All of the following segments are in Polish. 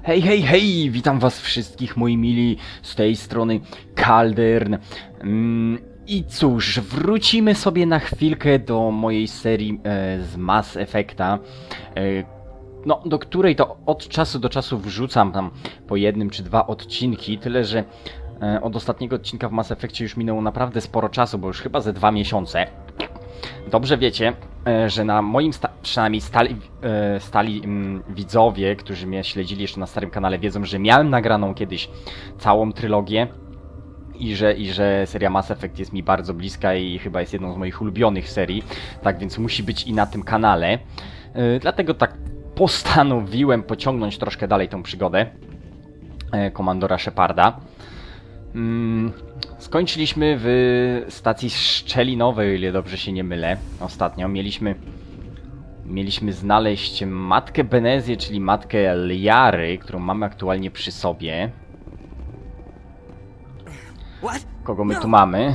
Hej, hej, hej! Witam was wszystkich, moi mili, z tej strony Caldern. I cóż, wrócimy sobie na chwilkę do mojej serii z Mass Effecta, no, do której to od czasu do czasu wrzucam tam po jednym czy dwa odcinki, tyle że od ostatniego odcinka w Mass Effectie już minęło naprawdę sporo czasu, bo już chyba ze 2 miesiące. Dobrze wiecie, że na moim przynajmniej stali widzowie, którzy mnie śledzili jeszcze na starym kanale, wiedzą, że miałem nagraną kiedyś całą trylogię i że seria Mass Effect jest mi bardzo bliska i chyba jest jedną z moich ulubionych serii, tak więc musi być i na tym kanale. Dlatego tak postanowiłem pociągnąć troszkę dalej tą przygodę komandora Sheparda. Skończyliśmy w stacji szczelinowej, o ile dobrze się nie mylę, ostatnio. Mieliśmy znaleźć matkę Benezję, czyli matkę Liary, którą mamy aktualnie przy sobie. Kogo my tu mamy?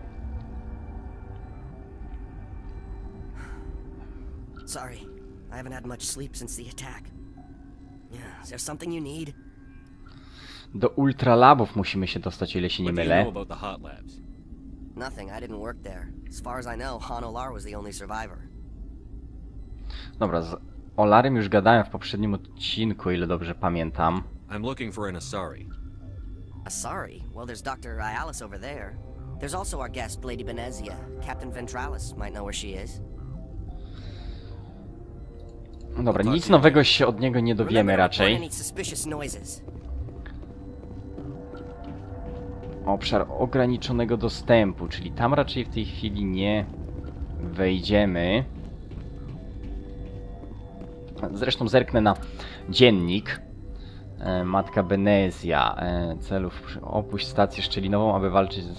Sorry, I haven't had much sleep since the attack. Is there something you need? Do ultralabów musimy się dostać, o ile się nie mylę. Nothing, I didn't work there. As far as I know, Han Olar was the only survivor. Dobra, z Olarem już gadałem w poprzednim odcinku, o ile dobrze pamiętam. I'm looking for an Asari. Asari? Well, there's Dr. Ialis over there. There's also our guest, Lady Benezia. Captain Ventralis might know where she is. Dobra, nic nowego się od niego nie dowiemy raczej. Obszar ograniczonego dostępu, czyli tam raczej w tej chwili nie wejdziemy. Zresztą zerknę na dziennik. Matka Benezja. Celów opuść stację szczelinową, aby walczyć z...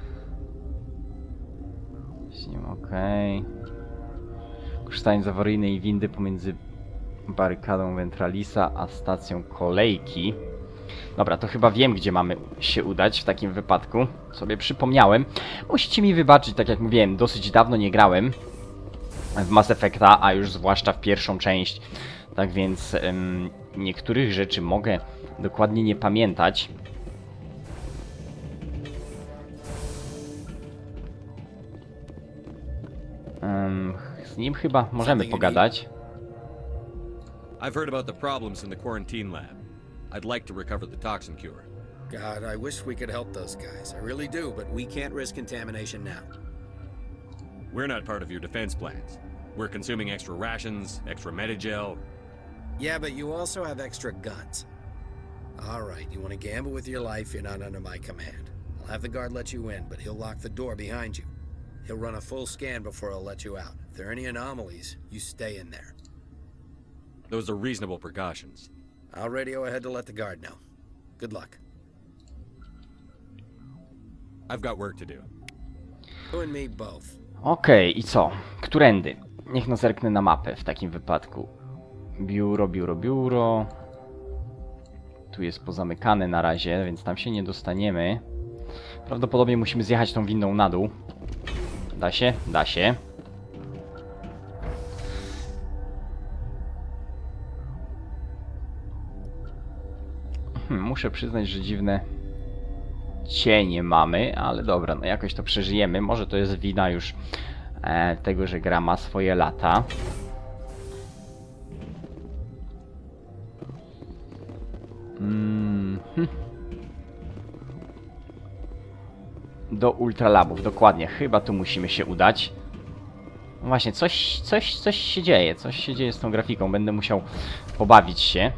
Okej. Korzystając z awaryjnej windy pomiędzy barykadą Ventralisa a stacją kolejki. Dobra, to chyba wiem, gdzie mamy się udać w takim wypadku. Sobie przypomniałem. Musicie mi wybaczyć, tak jak mówiłem, dosyć dawno nie grałem w Mass Effecta, a już zwłaszcza w pierwszą część. Tak więc niektórych rzeczy mogę dokładnie nie pamiętać. Z nim chyba możemy pogadać. I've heard about the problems in the quarantine lab. I'd like to recover the toxin cure. God, I wish we could help those guys. I really do, but we can't risk contamination now. We're not part of your defense plans. We're consuming extra rations, extra Medigel. Yeah, but you also have extra guns. All right, you want to gamble with your life, you're not under my command. I'll have the guard let you in, but he'll lock the door behind you. He'll run a full scan before he'll let you out. If there are any anomalies, you stay in there. Those are reasonable precautions. I'll radio ahead to let the guard know. Good luck. I've got work to do. You and me both. Okej, i co? Którędy? Niech no zerknę na mapę w takim wypadku. Biuro, biuro, biuro. Tu jest pozamykane na razie, więc tam się nie dostaniemy. Prawdopodobnie musimy zjechać tą windą na dół. Da się? Da się. Muszę przyznać, że dziwne cienie mamy, ale dobra, no jakoś to przeżyjemy. Może to jest wina już tego, że gra ma swoje lata. Do ultralabów, dokładnie. Chyba tu musimy się udać. No właśnie, coś się dzieje. Coś się dzieje z tą grafiką. Będę musiał pobawić się.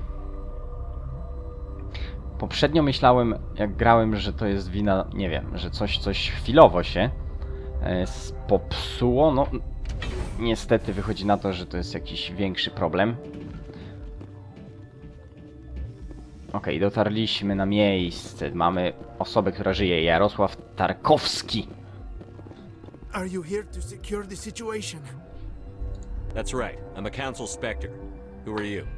Poprzednio myślałem, jak grałem, że to jest wina, nie wiem, że coś chwilowo się popsuło. No, niestety wychodzi na to, że to jest jakiś większy problem. Okej, dotarliśmy na miejsce. Mamy osobę, która żyje. Jarosław Tarkowski. Are you here to secure the situation? That's right. I'm a council specter. Who are you?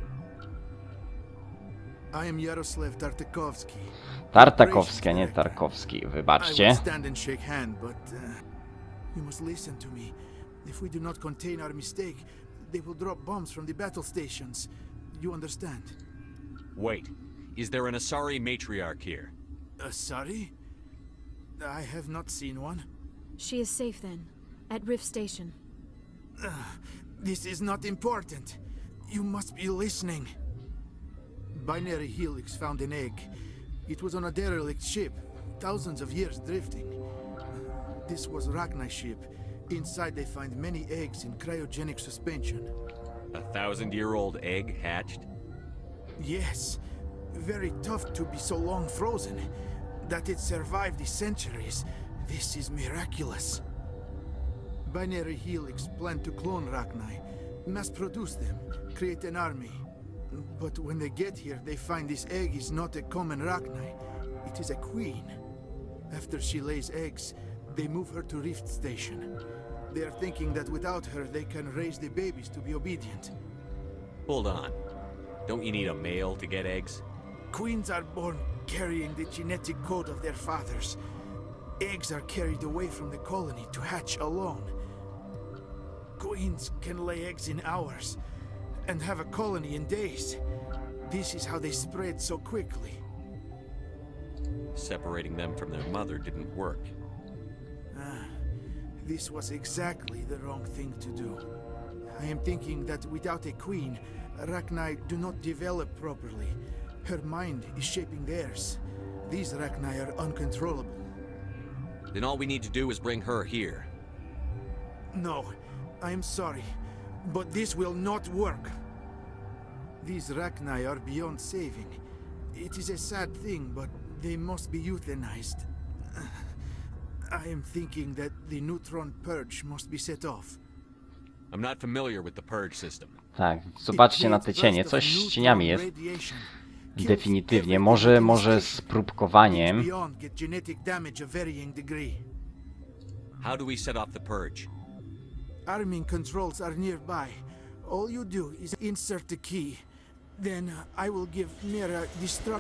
I am Yaroslav Tartakovsky. Tartakowski, a nie Tarkowski. Wybaczcie. I would stand and shake hand, but you must listen to me. If we do not contain our mistake, they will drop bombs from the battle stations. You understand? Wait. Is there an Asari matriarch here? Sorry? I have not seen one. She is safe then, at Rift Station. This is not important. You must be listening. Binary Helix found an egg. It was on a derelict ship, thousands of years drifting. This was Rachni's ship. Inside they find many eggs in cryogenic suspension. A 1,000-year-old egg hatched? Yes. Very tough to be so long frozen. That it survived the centuries. This is miraculous. Binary Helix planned to clone Rachni, mass produce them, create an army. But when they get here, they find this egg is not a common Rachni. It is a queen. After she lays eggs, they move her to Rift Station. They are thinking that without her, they can raise the babies to be obedient. Hold on. Don't you need a male to get eggs? Queens are born carrying the genetic code of their fathers. Eggs are carried away from the colony to hatch alone. Queens can lay eggs in hours and have a colony in days. This is how they spread so quickly. Separating them from their mother didn't work. This was exactly the wrong thing to do. I am thinking that without a queen, Rachni do not develop properly. Her mind is shaping theirs. These Rachni are uncontrollable. Then all we need to do is bring her here. No, I am sorry, but this will not work. These Rachni are beyond saving. It is a sad thing, but they must be euthanized. I am thinking that the neutron purge must be set off. I'm not familiar with the purge system. Tak, zobaczcie na te cienie. Coś z cieniami jest. Definitywnie. Może z próbkowaniem. How do we set off the purge? Arming controls are nearby. All you do is insert the key. Then I will give Mira destruct.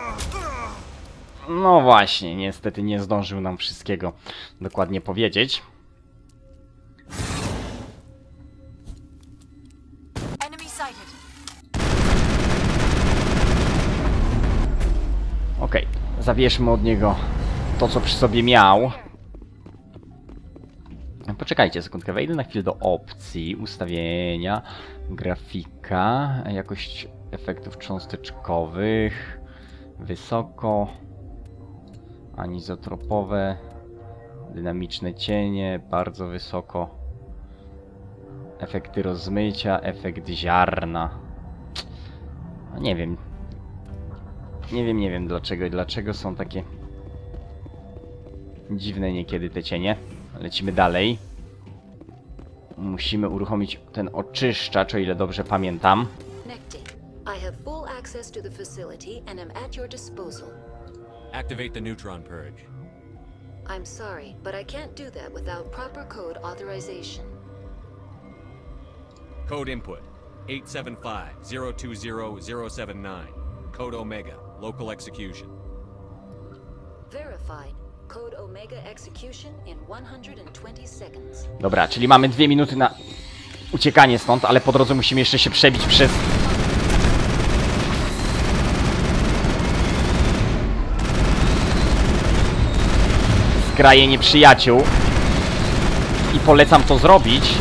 No właśnie, niestety nie zdążył nam wszystkiego dokładnie powiedzieć. Okej, zabierzmy od niego to, co przy sobie miał. Poczekajcie sekundkę, wejdę na chwilę do opcji, ustawienia, grafika, jakość efektów cząsteczkowych, wysoko, anizotropowe, dynamiczne cienie, bardzo wysoko, efekty rozmycia, efekt ziarna. Nie wiem. Nie wiem dlaczego są takie dziwne niekiedy te cienie. Lecimy dalej. Musimy uruchomić ten oczyszczacz, o ile dobrze pamiętam. I have full access to the facility and am at your disposal. Activate the neutron purge. I'm sorry, but I can't do that without proper code authorization. Code input 875-020-079. Code Omega. Local execution. Verified. Code Omega execution in 120 seconds. Dobra, czyli mamy 2 minuty na uciekanie stąd, ale po drodze musimy jeszcze się przebić przez kraje nieprzyjaciół. I polecam to zrobić,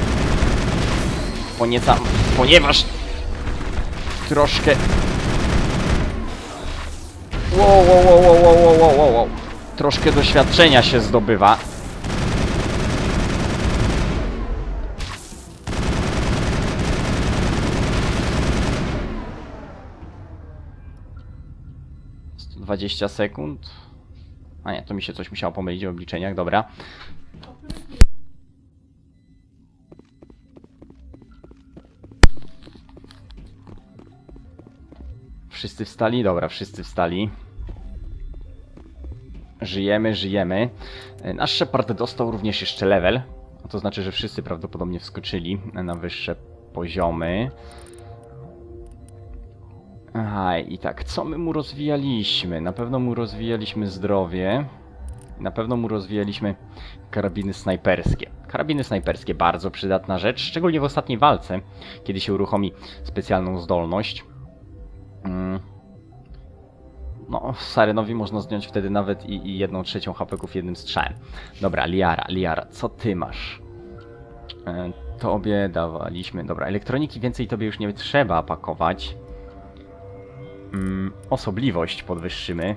ponieważ troszkę... Wow. Troszkę doświadczenia się zdobywa. - 20 sekund. A nie, to mi się coś musiało pomylić w obliczeniach, dobra. Wszyscy wstali? Dobra, wszyscy wstali. Żyjemy. Nasz Shepard dostał również jeszcze level. To znaczy, że wszyscy prawdopodobnie wskoczyli na wyższe poziomy. Aha, i tak, co my mu rozwijaliśmy? Na pewno mu rozwijaliśmy zdrowie. Na pewno mu rozwijaliśmy karabiny snajperskie. Karabiny snajperskie, bardzo przydatna rzecz, szczególnie w ostatniej walce, kiedy się uruchomi specjalną zdolność. No, Sarenowi można zdjąć wtedy nawet i 1/3 HP-ków jednym strzałem. Dobra, Liara, co ty masz? Tobie dawaliśmy... Dobra, elektroniki więcej tobie już nie trzeba pakować. Osobliwość podwyższymy.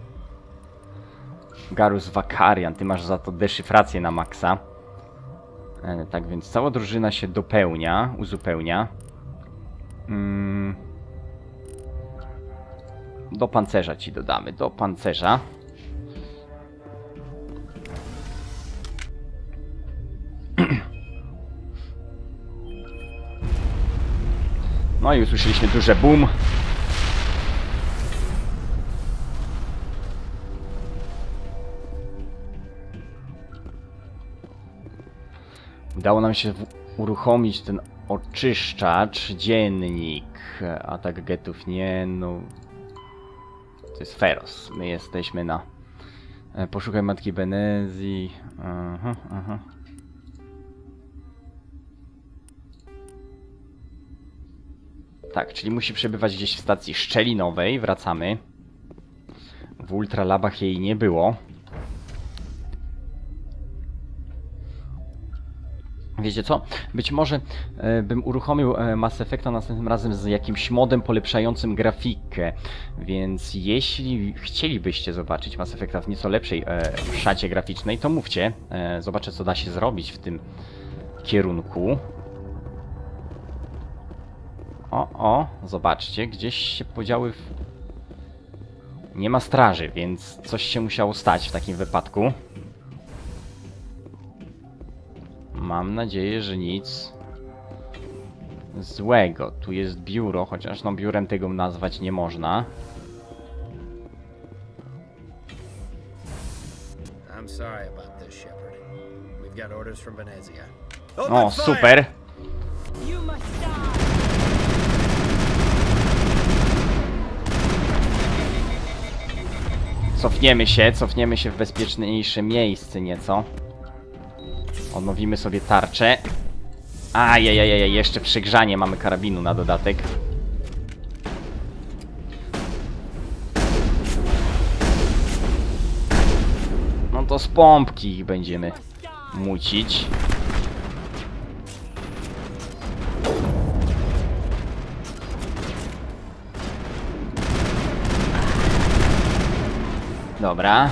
Garus Vakarian, ty masz za to deszyfrację na maksa. Tak więc cała drużyna się dopełnia, uzupełnia. Do pancerza ci dodamy, do pancerza. No i usłyszeliśmy duże boom. Udało nam się uruchomić ten oczyszczacz, dziennik. Atak getów nie, no... To jest Feroz. My jesteśmy na... Poszukaj matki Benezji. Aha. Tak, czyli musi przebywać gdzieś w stacji szczelinowej. Wracamy. W Ultralabach jej nie było. Wiecie co? Być może bym uruchomił Mass Effecta następnym razem z jakimś modem polepszającym grafikę. Więc jeśli chcielibyście zobaczyć Mass Effecta w nieco lepszej szacie graficznej, to mówcie. Zobaczę, co da się zrobić w tym kierunku. Zobaczcie, gdzieś się podziały Nie ma straży, więc coś się musiało stać w takim wypadku. Mam nadzieję, że nic złego. Tu jest biuro, chociaż no biurem tego nazwać nie można. I'm sorry about this, Shepard. We've got orders from Venezia. O, super! Cofniemy się w bezpieczniejsze miejsce nieco. Odnowimy sobie tarczę. Ajajajaj, jeszcze przygrzanie mamy karabinu na dodatek. No to z pompki ich będziemy mucić. Dobra.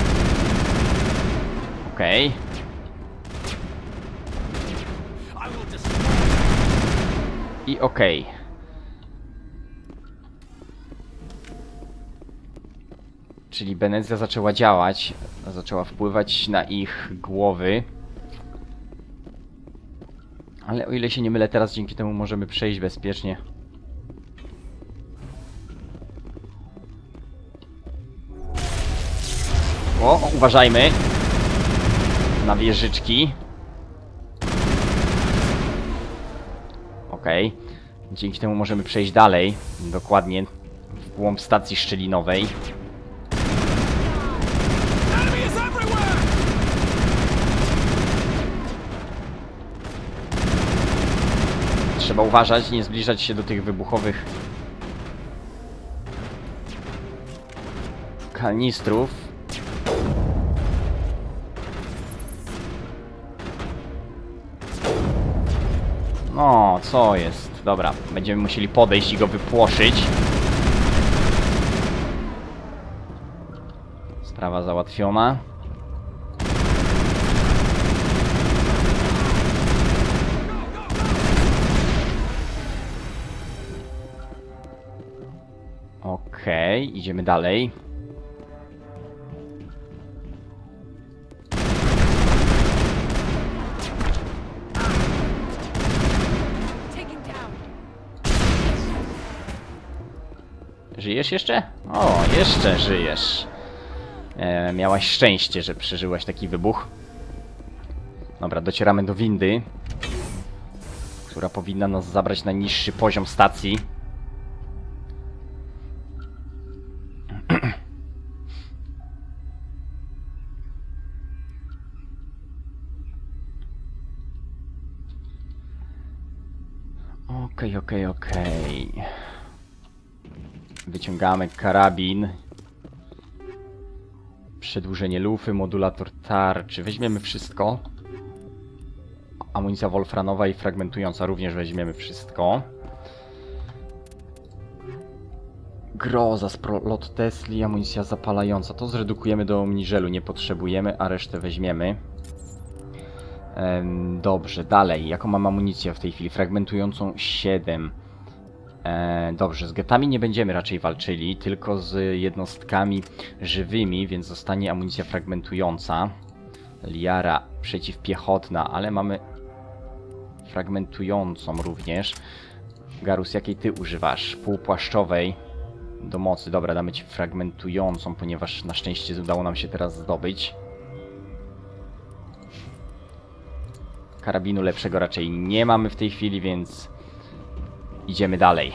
Okej. I okej. Czyli Benezja zaczęła działać, zaczęła wpływać na ich głowy. Ale o ile się nie mylę, teraz dzięki temu możemy przejść bezpiecznie. O, uważajmy na wieżyczki. Okej. Dzięki temu możemy przejść dalej. Dokładnie w głąb stacji szczelinowej. Trzeba uważać, nie zbliżać się do tych wybuchowych kanistrów. No, co jest? Dobra, będziemy musieli podejść i go wypłoszyć. Sprawa załatwiona. Okej, idziemy dalej. Żyjesz jeszcze? O, jeszcze żyjesz. Miałaś szczęście, że przeżyłaś taki wybuch. Dobra, docieramy do windy, która powinna nas zabrać na niższy poziom stacji. Okej. Wyciągamy karabin Przedłużenie lufy, modulator tarczy. Weźmiemy wszystko. Amunicja wolfranowa i fragmentująca również weźmiemy wszystko. Groza, lot Tesli, amunicja zapalająca. To zredukujemy do omniżelu, nie potrzebujemy, a resztę weźmiemy. Dobrze, dalej. Jaką mam amunicję w tej chwili? Fragmentującą 7. Dobrze, z getami nie będziemy raczej walczyli, tylko z jednostkami żywymi, więc zostanie amunicja fragmentująca. Liara przeciwpiechotna, ale mamy fragmentującą również. Garus, jakiej ty używasz? Półpłaszczowej do mocy. Dobra, damy ci fragmentującą, ponieważ na szczęście udało nam się teraz zdobyć. Karabinu lepszego raczej nie mamy w tej chwili, więc idziemy dalej.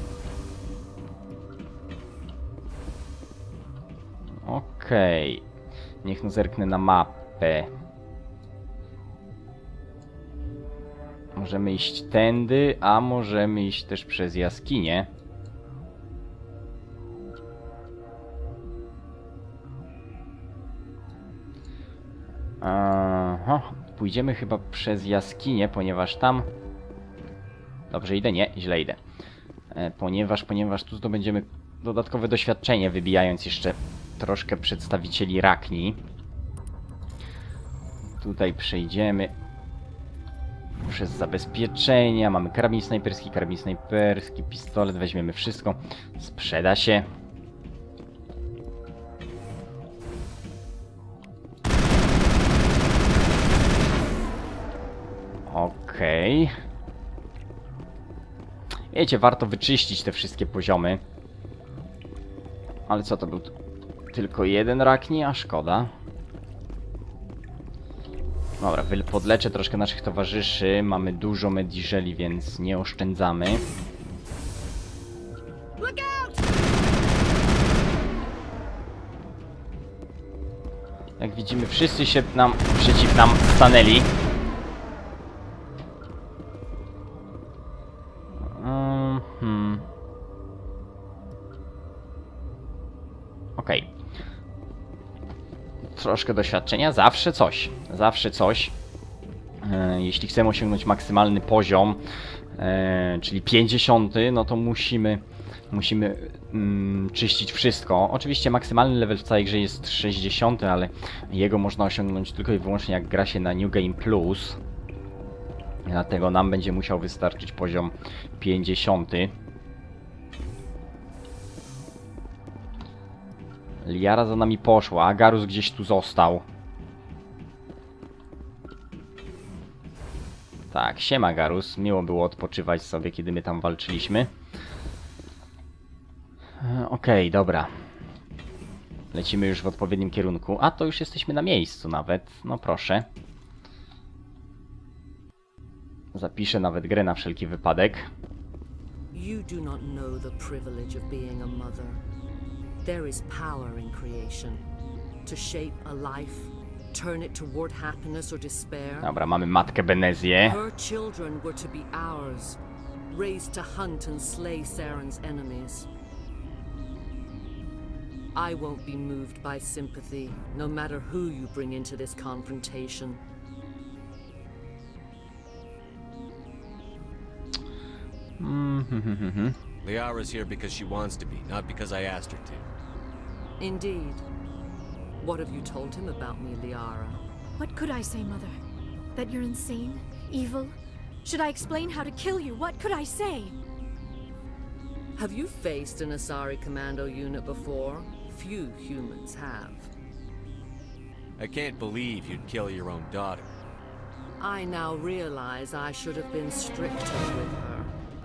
Okej. Niech no zerknę na mapę. Możemy iść tędy, a możemy iść też przez jaskinię. Aha, pójdziemy chyba przez jaskinię, ponieważ tam... Dobrze idę? Nie, źle idę. Ponieważ tu zdobędziemy dodatkowe doświadczenie, wybijając jeszcze troszkę przedstawicieli Rakni. Tutaj przejdziemy przez zabezpieczenia. Mamy karabin snajperski, pistolet. Weźmiemy wszystko. Sprzeda się. Okej. Wiecie, warto wyczyścić te wszystkie poziomy. Ale co to był? Tylko jeden Rakni, a szkoda. Dobra, podleczę troszkę naszych towarzyszy. Mamy dużo mediżeli, więc nie oszczędzamy. Jak widzimy, wszyscy się przeciw nam stanęli. Okej. Troszkę doświadczenia, zawsze coś. Zawsze coś. Jeśli chcemy osiągnąć maksymalny poziom, czyli 50, no to musimy czyścić wszystko. Oczywiście maksymalny level w całej grze jest 60, ale jego można osiągnąć tylko i wyłącznie jak gra się na New Game Plus. Dlatego nam będzie musiał wystarczyć poziom 50. Liara za nami poszła, a Garus gdzieś tu został. Tak, siema Garus. Miło było odpoczywać sobie, kiedy my tam walczyliśmy. Okej, dobra. Lecimy już w odpowiednim kierunku. A, to już jesteśmy na miejscu nawet. No proszę. Zapiszę nawet grę na wszelki wypadek. You do not know the privilege of being a mother. There is power in creation. To shape a life, turn it toward happiness or despair. Dobra, mamy matkę Benezję. Her children were to be ours, raised to hunt and slay Saren's enemies. I won't be moved by sympathy, no matter who you bring into this confrontation. Liara's here because she wants to be, not because I asked her to. Indeed. What have you told him about me, Liara? What could I say, Mother? That you're insane? Evil? Should I explain how to kill you? What could I say? Have you faced an Asari commando unit before? Few humans have. I can't believe you'd kill your own daughter. I now realize I should have been stricter with her.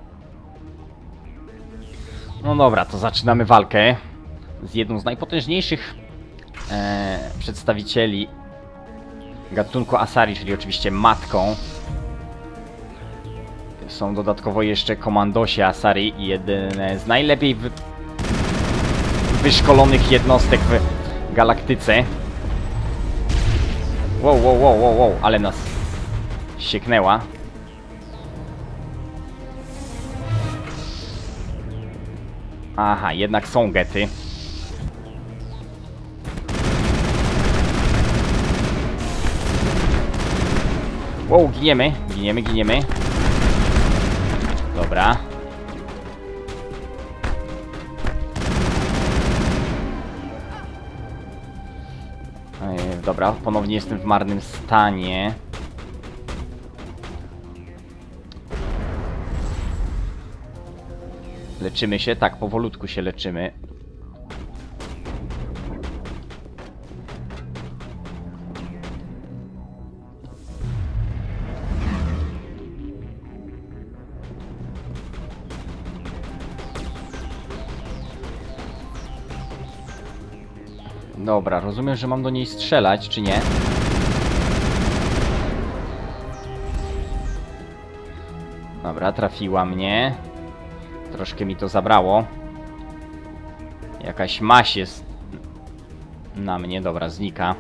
No dobra, to zaczynamy walkę z jedną z najpotężniejszych przedstawicieli gatunku Asari, czyli oczywiście matką. Są dodatkowo jeszcze komandosi Asari i jedne z najlepiej wyszkolonych jednostek w galaktyce. Wow, ale nas sieknęła. Aha, jednak są gety. Wow, giniemy, giniemy, giniemy. Dobra. Dobra, ponownie jestem w marnym stanie. Leczymy się? Tak, powolutku się leczymy. Dobra, rozumiem, że mam do niej strzelać, czy nie? Dobra, trafiła mnie. Troszkę mi to zabrało. Jakaś maść jest na mnie. Dobra, znika.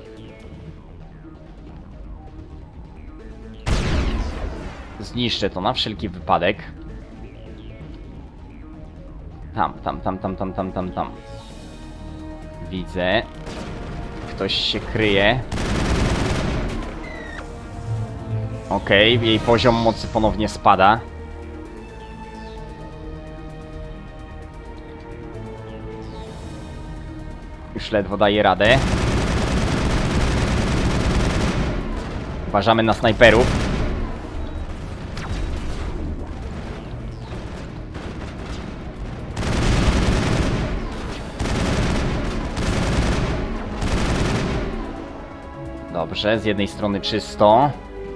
Zniszczę to na wszelki wypadek. Tam. Widzę. Ktoś się kryje. Okej, jej poziom mocy ponownie spada. Już ledwo daje radę. Uważamy na snajperów. Dobrze, z jednej strony czysto.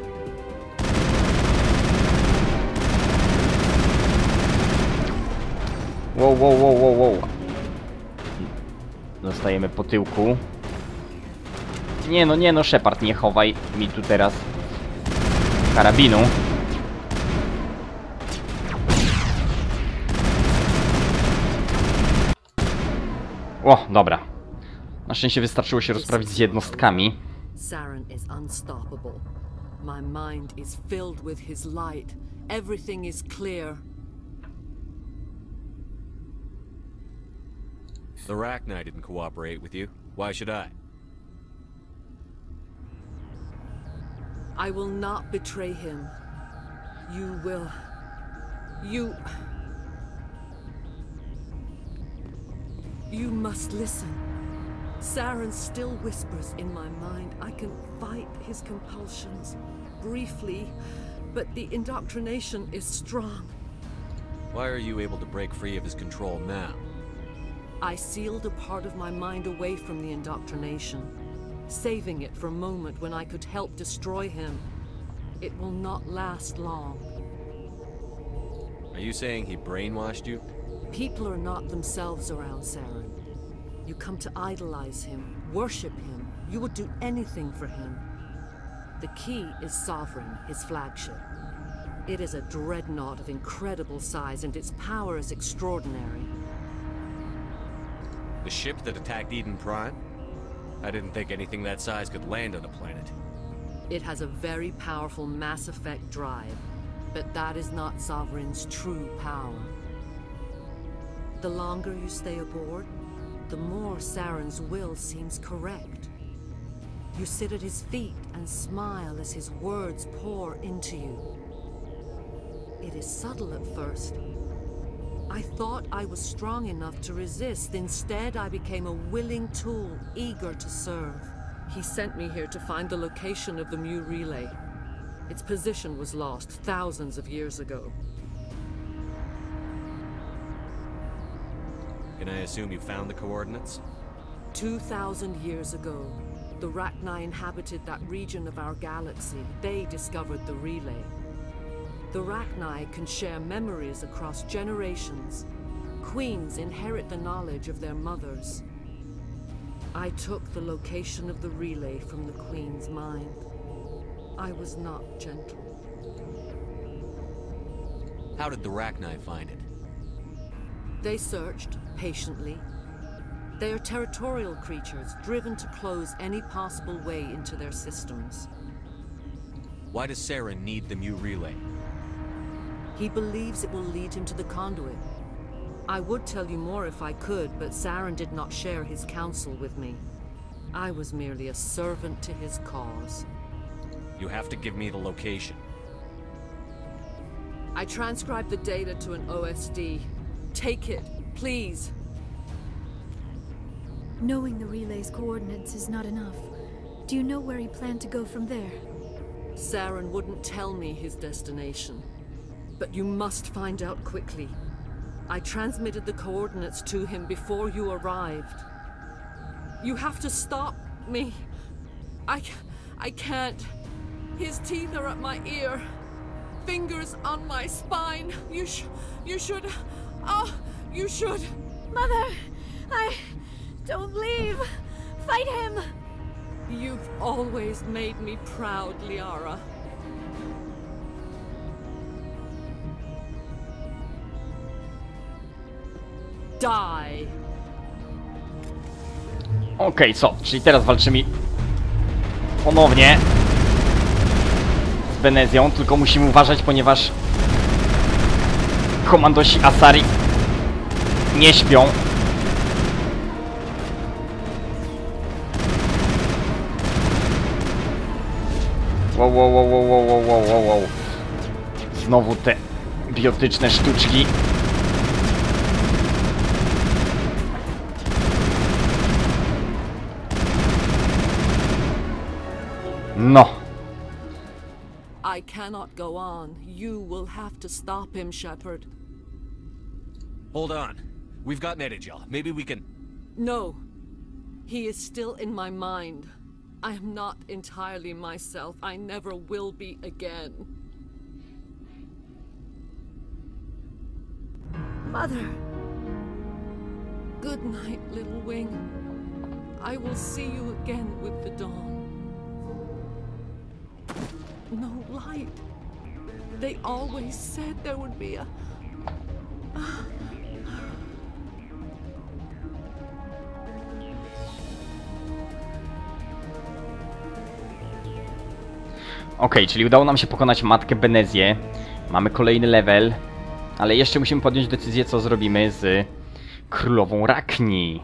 Wow. Zostajemy po tyłku. Nie no, Shepard, nie chowaj mi tu teraz karabinu. O, dobra. Na szczęście wystarczyło się rozprawić z jednostkami. Saren is unstoppable. My mind is filled with his light. Everything is clear. The Rachni didn't cooperate with you. Why should I? I will not betray him. You will... You must listen. Saren still whispers in my mind. I can fight his compulsions, briefly, but the indoctrination is strong. Why are you able to break free of his control now? I sealed a part of my mind away from the indoctrination, saving it for a moment when I could help destroy him. It will not last long. Are you saying he brainwashed you? People are not themselves around Saren. You come to idolize him, worship him. You would do anything for him. The key is Sovereign, his flagship. It is a dreadnought of incredible size, and its power is extraordinary. The ship that attacked Eden Prime? I didn't think anything that size could land on a planet. It has a very powerful Mass Effect drive, but that is not Sovereign's true power. The longer you stay aboard, the more Saren's will seems correct. You sit at his feet and smile as his words pour into you. It is subtle at first. I thought I was strong enough to resist. Instead, I became a willing tool, eager to serve. He sent me here to find the location of the Mu relay. Its position was lost thousands of years ago. Can I assume you found the coordinates? 2,000 years ago, the Rachni inhabited that region of our galaxy. They discovered the relay. The Rachni can share memories across generations. Queens inherit the knowledge of their mothers. I took the location of the relay from the Queen's mind. I was not gentle. How did the Rachni find it? They searched, patiently. They are territorial creatures, driven to close any possible way into their systems. Why does Saren need the Mu relay? He believes it will lead him to the conduit. I would tell you more if I could, but Saren did not share his counsel with me. I was merely a servant to his cause. You have to give me the location. I transcribed the data to an OSD. Take it, please. Knowing the relay's coordinates is not enough. Do you know where he planned to go from there? Saren wouldn't tell me his destination. But you must find out quickly. I transmitted the coordinates to him before you arrived. You have to stop me. I can't. His teeth are at my ear. Fingers on my spine. You should... Oh, you should... Mother! Don't leave! Fight him! You've always made me proud, Liara. Die! Okej, co? Czyli teraz walczymy ponownie z Benezją, tylko musimy uważać, ponieważ komandosi Asari nie śpią. Wow. Znowu te biotyczne sztuczki. No. I cannot go on. You will have to stop him, Shepard. Hold on. We've got Netagel. Maybe we can... No. He is still in my mind. I am not entirely myself. I never will be again. Mother! Good night, little wing. I will see you again with the dawn. No light. They always said there would be a... Okej, czyli udało nam się pokonać matkę Benezję. Mamy kolejny level. Ale jeszcze musimy podjąć decyzję, co zrobimy z królową Rakni.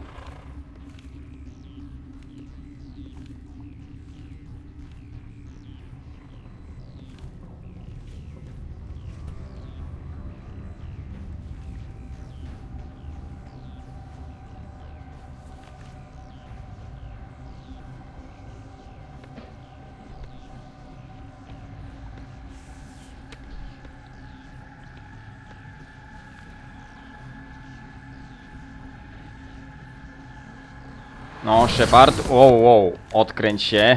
No, Shepard, wow, odkręć się.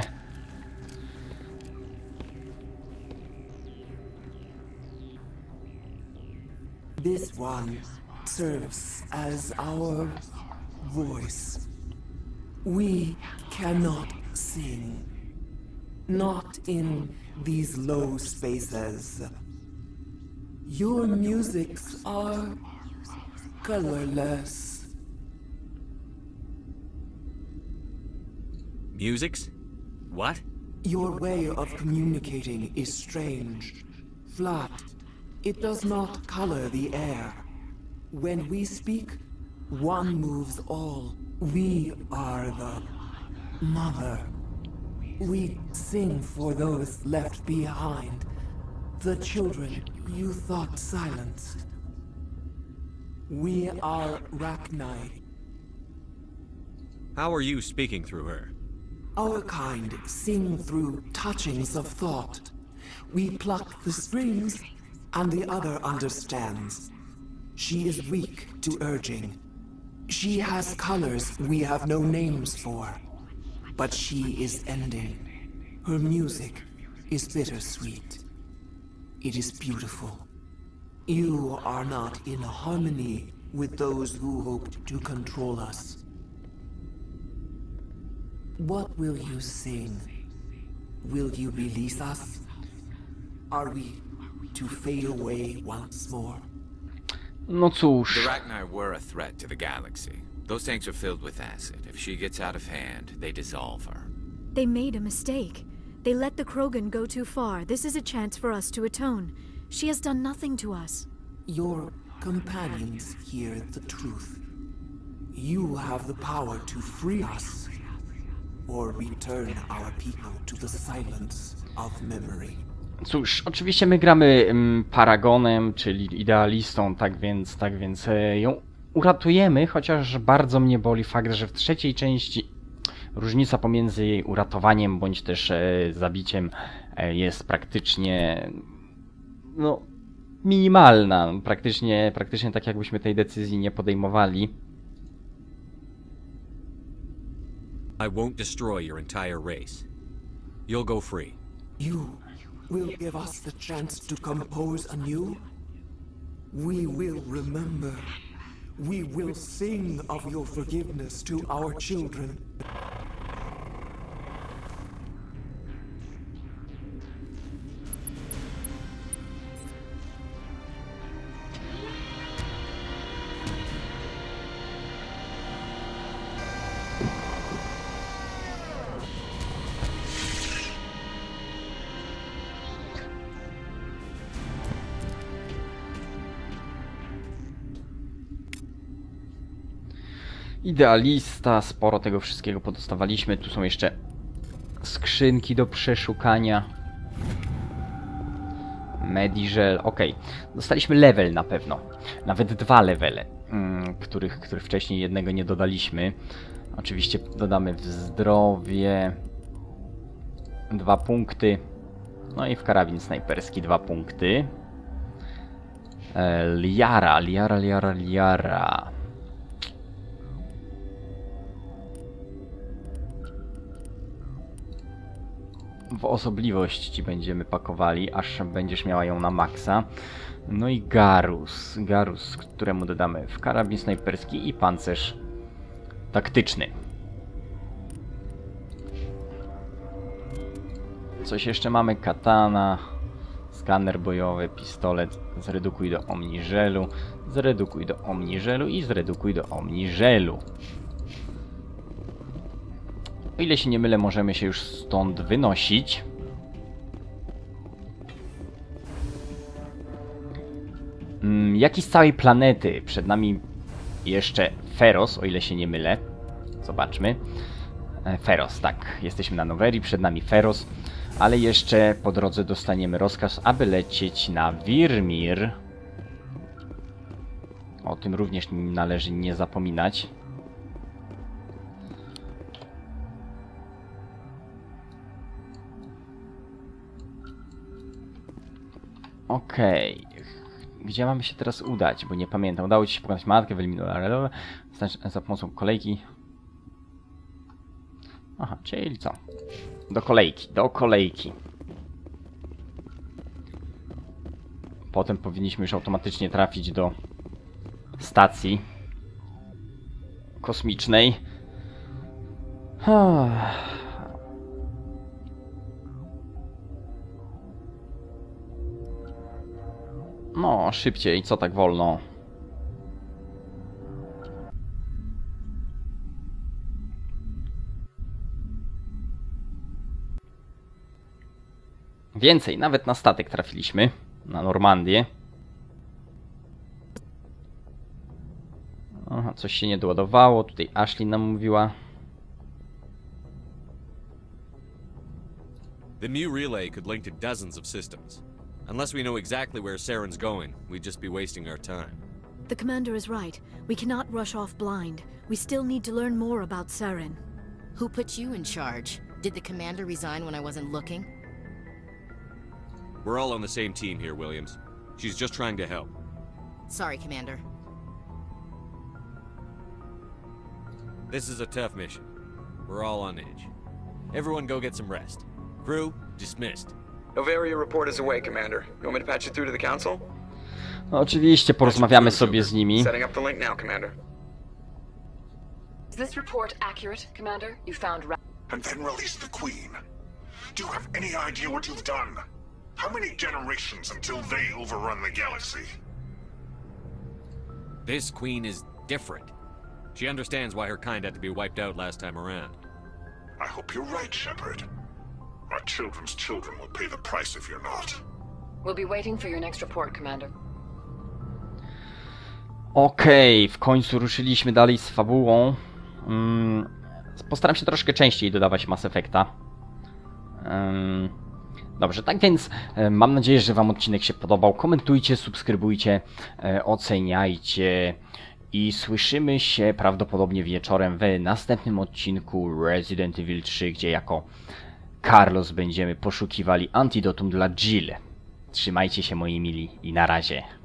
This one serves as our voice. We cannot sing. Not in these low spaces. Your musics are colorless. Musics? What? Your way of communicating is strange. Flat. It does not color the air. When we speak, one moves all. We are the mother. We sing for those left behind. The children you thought silenced. We are Rachni. How are you speaking through her? Our kind sing through touchings of thought. We pluck the strings, and the other understands. She is weak to urging. She has colors we have no names for. But she is ending. Her music is bittersweet. It is beautiful. You are not in harmony with those who hoped to control us. What will you sing? Will you release us? Are we to fade away once more? No cóż. The Rachni were a threat to the galaxy. Those tanks are filled with acid. If she gets out of hand, they dissolve her. They made a mistake. They let the Krogan go too far. This is a chance for us to atone. She has done nothing to us. Your companions hear the truth. You have the power to free us, or return our people to the silence. of memory. Cóż, oczywiście my gramy Paragonem, czyli idealistą, tak więc ją uratujemy, chociaż bardzo mnie boli fakt, że w trzeciej części różnica pomiędzy jej uratowaniem bądź też zabiciem jest praktycznie no minimalna, praktycznie tak jakbyśmy tej decyzji nie podejmowali. I won't destroy your entire race. You'll go free. You will give us the chance to compose anew? We will remember. We will sing of your forgiveness to our children. Idealista, sporo tego wszystkiego podostawaliśmy. Tu są jeszcze skrzynki do przeszukania. Mediżel, ok. Dostaliśmy level na pewno. Nawet 2 levele, których wcześniej jednego nie dodaliśmy. Oczywiście dodamy w zdrowie 2 punkty. No i w karabin snajperski 2 punkty. Liara. W osobliwość ci będziemy pakowali, aż będziesz miała ją na maksa. No i Garus, któremu dodamy w karabin snajperski i pancerz taktyczny. Coś jeszcze mamy, katana, skaner bojowy, pistolet, zredukuj do omniżelu, zredukuj do omniżelu i zredukuj do omniżelu. O ile się nie mylę, możemy się już stąd wynosić. Jak i z całej planety przed nami jeszcze Feros, o ile się nie mylę. Zobaczmy. Feros, tak. Jesteśmy na Noverii, przed nami Feros. Ale jeszcze po drodze dostaniemy rozkaz, aby lecieć na Virmir. O tym również należy nie zapominać. Okej. Gdzie mamy się teraz udać? Bo nie pamiętam. Udało ci się pokonać matkę, wyeliminować za pomocą kolejki. Aha, czyli co? Do kolejki. Potem powinniśmy już automatycznie trafić do stacji kosmicznej. No, szybciej, co tak wolno? Więcej, nawet na statek trafiliśmy. Na Normandię. Aha, coś się nie doładowało. Tutaj Ashley nam mówiła. The Mu relay could link to dozens of systems. Unless we know exactly where Saren's going, we'd just be wasting our time. The commander is right. We cannot rush off blind. We still need to learn more about Saren. Who put you in charge? Did the commander resign when I wasn't looking? We're all on the same team here, Williams. She's just trying to help. Sorry, Commander. This is a tough mission. We're all on edge. Everyone go get some rest. Crew, dismissed. Noveria report is away, Commander. You want me to patch you through to the Council? No, oczywiście porozmawiamy sobie z nimi. Setting up the link now, Commander. Is this report accurate, Commander? You found and then release the Queen. Do you have any idea what you've done? How many generations until they overrun the galaxy? This Queen is different. She understands why her kind had to be wiped out last time around. I hope you're right, Shepard. Our children's children will pay the price if you're not. We'll be waiting for your next report, Commander. Okej, w końcu ruszyliśmy dalej z fabułą. Postaram się troszkę częściej dodawać Mass Effecta. Dobrze, tak więc mam nadzieję, że wam odcinek się podobał. Komentujcie, subskrybujcie, oceniajcie i słyszymy się prawdopodobnie wieczorem w następnym odcinku Resident Evil 3, gdzie jako Carlos będziemy poszukiwali antidotum dla Jill. Trzymajcie się moi mili i na razie.